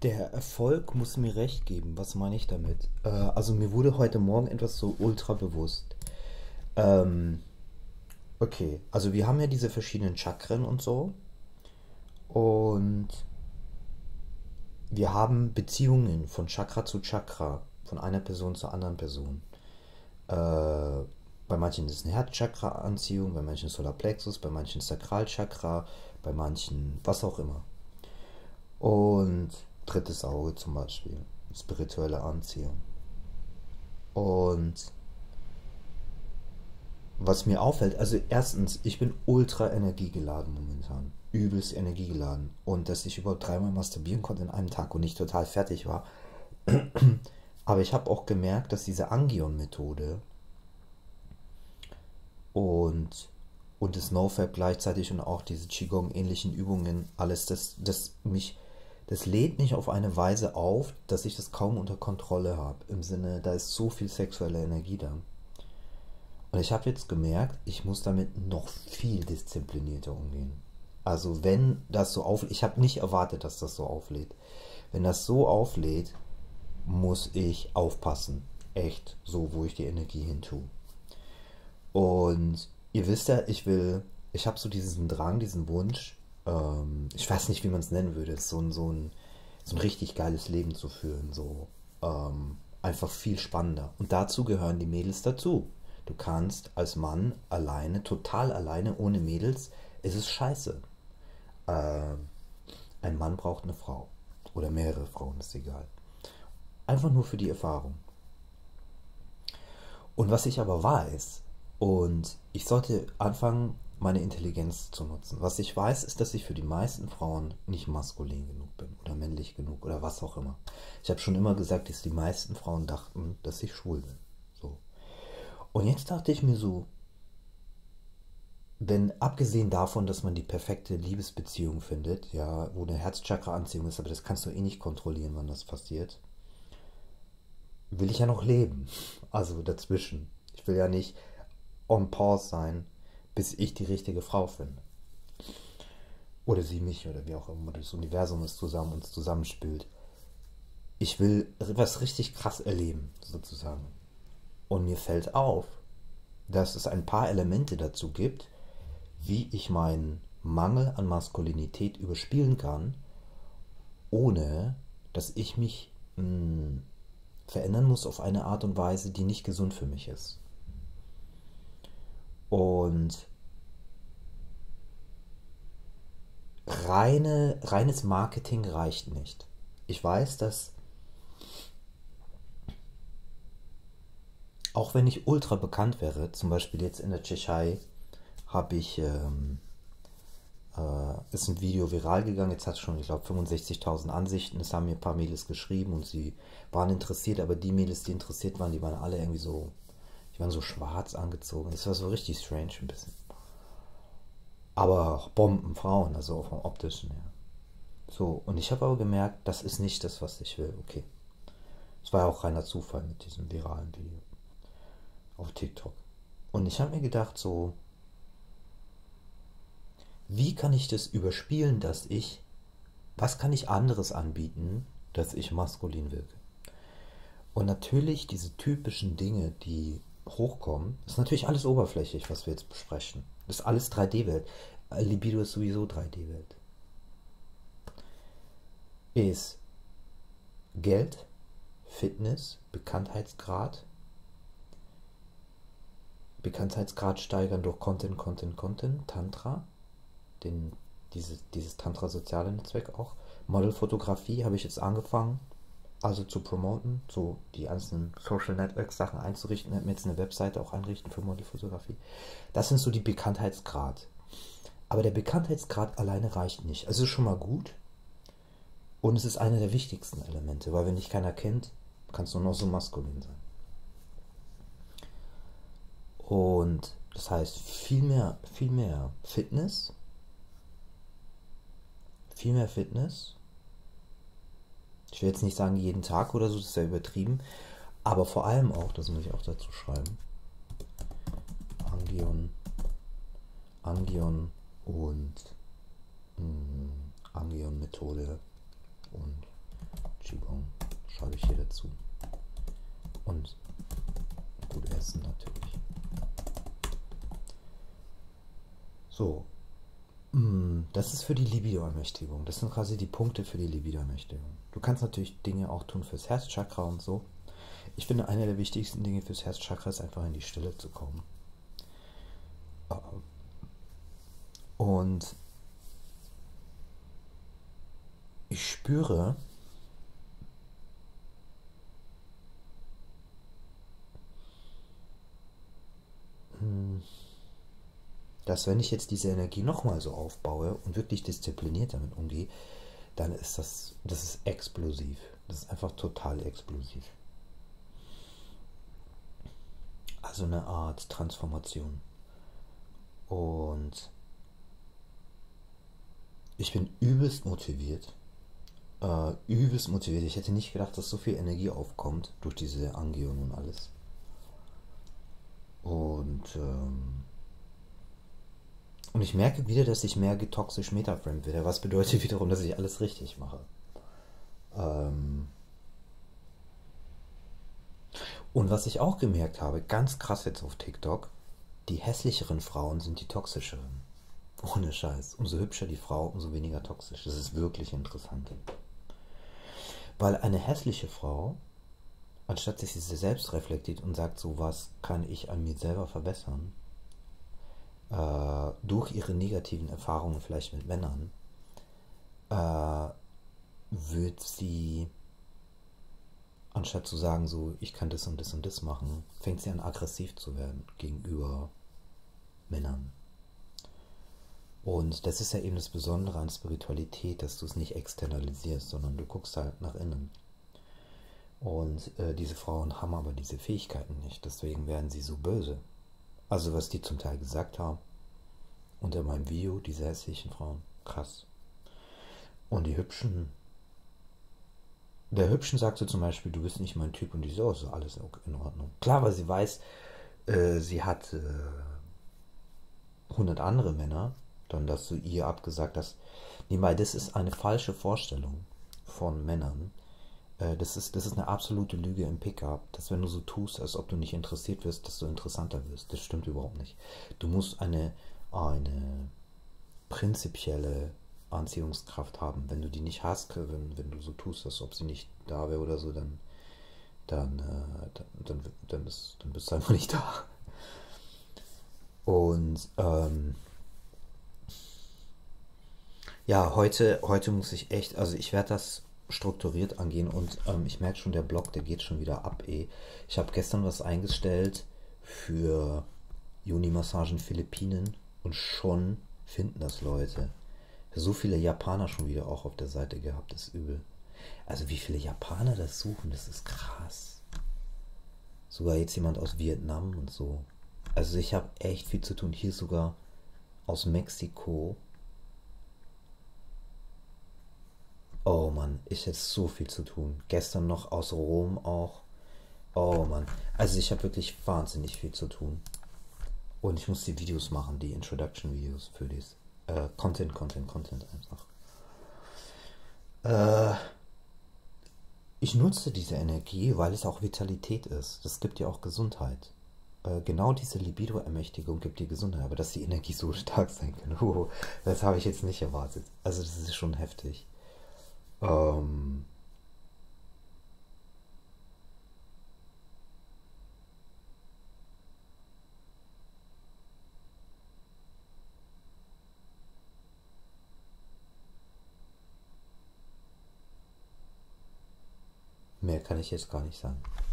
Der Erfolg muss mir recht geben. Was meine ich damit? Also mir wurde heute Morgen etwas so ultra bewusst. Ähm, okay, also wir haben ja diese verschiedenen Chakren und so. Und wir haben Beziehungen von Chakra zu Chakra, von einer Person zur anderen Person. Äh, bei manchen ist es eine Herzchakra-Anziehung, bei manchen Solarplexus, bei manchen Sakralchakra, bei manchen was auch immer. Und drittes Auge zum Beispiel, spirituelle Anziehung. Und was mir auffällt, also erstens, ich bin ultra energiegeladen momentan. Übelst energiegeladen. Und dass ich überhaupt dreimal masturbieren konnte in einem Tag und nicht total fertig war. Aber ich habe auch gemerkt, dass diese Angion-Methode und, und das NoFap gleichzeitig und auch diese Qigong-ähnlichen Übungen, alles, das lädt mich auf eine Weise auf, dass ich das kaum unter Kontrolle habe. Im Sinne, da ist so viel sexuelle Energie da. Und ich habe jetzt gemerkt, ich muss damit noch viel disziplinierter umgehen. Also wenn das so auflädt, ich habe nicht erwartet, dass das so auflädt. Wenn das so auflädt, muss ich aufpassen. Echt, so wo ich die Energie hin tue. Und ihr wisst ja, ich habe so diesen Drang, diesen Wunsch, ich weiß nicht, wie man es nennen würde, so ein richtig geiles Leben zu führen, so einfach viel spannender. Und dazu gehören die Mädels dazu. Du kannst als Mann alleine, total alleine, ohne Mädels, ist es scheiße. Ähm, ein Mann braucht eine Frau. Oder mehrere Frauen, ist egal. Einfach nur für die Erfahrung. Und was ich aber weiß, und ich sollte anfangen, meine Intelligenz zu nutzen. Was ich weiß, ist, dass ich für die meisten Frauen nicht maskulin genug bin oder männlich genug oder was auch immer. Ich habe schon immer gesagt, dass die meisten Frauen dachten, dass ich schwul bin. So. Und jetzt dachte ich mir so, wenn abgesehen davon, dass man die perfekte Liebesbeziehung findet, ja, wo eine Herzchakra-Anziehung ist, aber das kannst du eh nicht kontrollieren, wann das passiert, will ich ja noch leben. Also dazwischen. Ich will ja nicht on pause sein, bis ich die richtige Frau finde. Oder sie mich oder wie auch immer das Universum es uns zusammenspült. Ich will was richtig krass erleben, sozusagen. Und mir fällt auf, dass es ein paar Elemente dazu gibt, wie ich meinen Mangel an Maskulinität überspielen kann, ohne dass ich mich verändern muss auf eine Art und Weise, die nicht gesund für mich ist. Und reines Marketing reicht nicht. Ich weiß, dass auch wenn ich ultra bekannt wäre, zum Beispiel jetzt in der Tschechei, habe ich, ist ein Video viral gegangen, jetzt hat es schon, ich glaube, 65.000 Ansichten, es haben mir ein paar Mädels geschrieben und sie waren interessiert, aber die Mädels, die interessiert waren, die waren alle irgendwie so, die waren so schwarz angezogen, das war so richtig strange ein bisschen. Aber auch Bombenfrauen, also auch vom optischen her. So, und ich habe aber gemerkt, das ist nicht das, was ich will. Okay. Es war ja auch reiner Zufall mit diesem viralen Video auf TikTok. Und ich habe mir gedacht, so, wie kann ich das überspielen, was kann ich anderes anbieten, dass ich maskulin wirke? Und natürlich diese typischen Dinge, die hochkommen, ist natürlich alles oberflächlich, was wir jetzt besprechen. Das ist alles 3D-Welt. Libido ist sowieso 3D-Welt. Ist Geld, Fitness, Bekanntheitsgrad steigern durch Content, Tantra, dieses Tantra-soziale Netzwerk auch. Modelfotografie habe ich jetzt angefangen, also zu promoten, so die einzelnen Social Network Sachen einzurichten, werde mir jetzt eine Webseite auch einrichten für Modelfotografie. Das sind so die Bekanntheitsgrad. Aber der Bekanntheitsgrad alleine reicht nicht. Also ist schon mal gut und es ist einer der wichtigsten Elemente, weil wenn dich keiner kennt, kannst du noch so maskulin sein. Und das heißt viel mehr Fitness, viel mehr Fitness. Ich will jetzt nicht sagen jeden Tag oder so, das ist ja übertrieben, aber vor allem auch, das muss ich auch dazu schreiben, Angion und Angion-Methode und trage ich hier dazu. Und gut essen natürlich. So, das ist für die Libido-Ermächtigung. Das sind quasi die Punkte für die Libido-Ermächtigung. Du kannst natürlich Dinge auch tun fürs Herzchakra und so. Ich finde, eine der wichtigsten Dinge fürs Herzchakra ist einfach in die Stille zu kommen. Und ich spüre, dass wenn ich jetzt diese Energie nochmal so aufbaue und wirklich diszipliniert damit umgehe, dann ist das ist explosiv. Das ist einfach total explosiv. Also eine Art Transformation. Und ich bin übelst motiviert. Übelst motiviert. Ich hätte nicht gedacht, dass so viel Energie aufkommt durch diese Angehung und alles. Und ich merke wieder, dass ich mehr toxisch metaframed werde, was bedeutet wiederum, dass ich alles richtig mache. Und was ich auch gemerkt habe, ganz krass jetzt auf TikTok, die hässlicheren Frauen sind die toxischeren. Ohne Scheiß. Umso hübscher die Frau, umso weniger toxisch. Das ist wirklich interessant. Weil eine hässliche Frau, anstatt sich sie selbst reflektiert und sagt, so was kann ich an mir selber verbessern, durch ihre negativen Erfahrungen vielleicht mit Männern, wird sie, anstatt zu sagen, so ich kann das und das und das machen, fängt sie an aggressiv zu werden gegenüber Männern. Und das ist ja eben das Besondere an Spiritualität, dass du es nicht externalisierst, sondern du guckst halt nach innen. Und diese Frauen haben aber diese Fähigkeiten nicht, deswegen werden sie so böse. Also was die zum Teil gesagt haben, unter meinem Video, diese hässlichen Frauen, krass. Und die Hübschen, der Hübschen sagte zum Beispiel, du bist nicht mein Typ, und die so, ist alles in Ordnung. Klar, weil sie weiß, sie hat 100 andere Männer, dann dass du ihr abgesagt hast. Nebenbei, das ist eine falsche Vorstellung von Männern. Das ist eine absolute Lüge im Pickup, dass wenn du so tust, als ob du nicht interessiert wirst, dass du interessanter wirst. Das stimmt überhaupt nicht. Du musst eine prinzipielle Anziehungskraft haben. Wenn du die nicht hast, wenn du so tust, als ob sie nicht da wäre oder so, dann bist du einfach nicht da. Und ja, heute muss ich echt, also ich werde das strukturiert angehen, und ich merke schon, der Blog, der geht schon wieder ab. Ich habe gestern was eingestellt für Yoni-Massagen Philippinen, und schon finden das Leute. So viele Japaner schon wieder auch auf der Seite gehabt, das ist übel. Also wie viele Japaner das suchen, das ist krass. Sogar jetzt jemand aus Vietnam und so. Also ich habe echt viel zu tun. Hier sogar aus Mexiko. Oh Mann, ich hätte so viel zu tun. Gestern noch aus Rom auch. Oh Mann. Also ich habe wirklich wahnsinnig viel zu tun. Und ich muss die Videos machen, die Introduction-Videos für das. Content einfach. Ich nutze diese Energie, weil es auch Vitalität ist. Das gibt ja auch Gesundheit. Genau diese Libido-Ermächtigung gibt dir Gesundheit, aber dass die Energie so stark sein kann, das habe ich jetzt nicht erwartet. Also das ist schon heftig. Mehr kann ich jetzt gar nicht sagen.